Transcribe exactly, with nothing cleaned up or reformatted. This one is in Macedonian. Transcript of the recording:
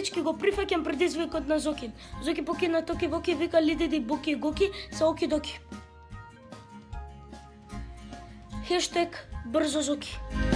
дечки, го прифаќам предизвикот на Зоки. Зоки поки на токи воки вика лидиди буки гоки се оки доки. Хештег брзо Зоки.